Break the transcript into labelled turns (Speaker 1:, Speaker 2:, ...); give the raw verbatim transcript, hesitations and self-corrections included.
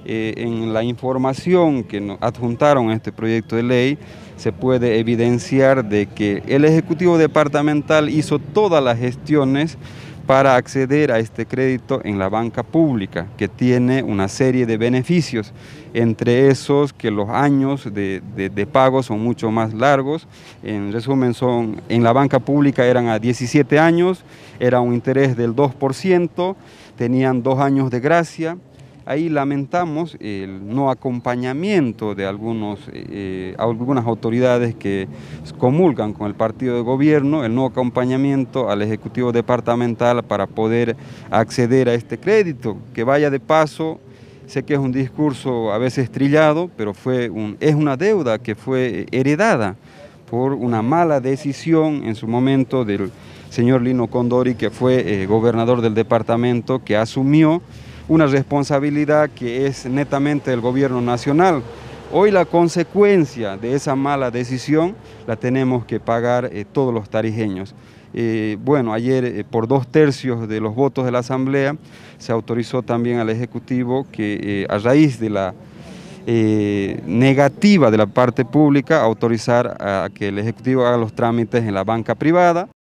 Speaker 1: eh, en la información que nos adjuntaron a este proyecto de ley, se puede evidenciar de que el Ejecutivo Departamental hizo todas las gestiones para acceder a este crédito en la banca pública, que tiene una serie de beneficios, entre esos que los años de, de, de pago son mucho más largos. En resumen, son, en la banca pública eran a diecisiete años, era un interés del dos por ciento, tenían dos años de gracia. Ahí lamentamos el no acompañamiento de algunos, eh, algunas autoridades que comulgan con el partido de gobierno, el no acompañamiento al Ejecutivo Departamental para poder acceder a este crédito. Que vaya de paso, sé que es un discurso a veces trillado, pero fue un, es una deuda que fue heredada por una mala decisión en su momento del señor Lino Condori, que fue eh, gobernador del departamento, que asumió una responsabilidad que es netamente del gobierno nacional. Hoy la consecuencia de esa mala decisión la tenemos que pagar eh, todos los tarijeños. Eh, bueno, ayer eh, por dos tercios de los votos de la Asamblea se autorizó también al Ejecutivo que eh, a raíz de la eh, negativa de la parte pública autorizar a que el Ejecutivo haga los trámites en la banca privada.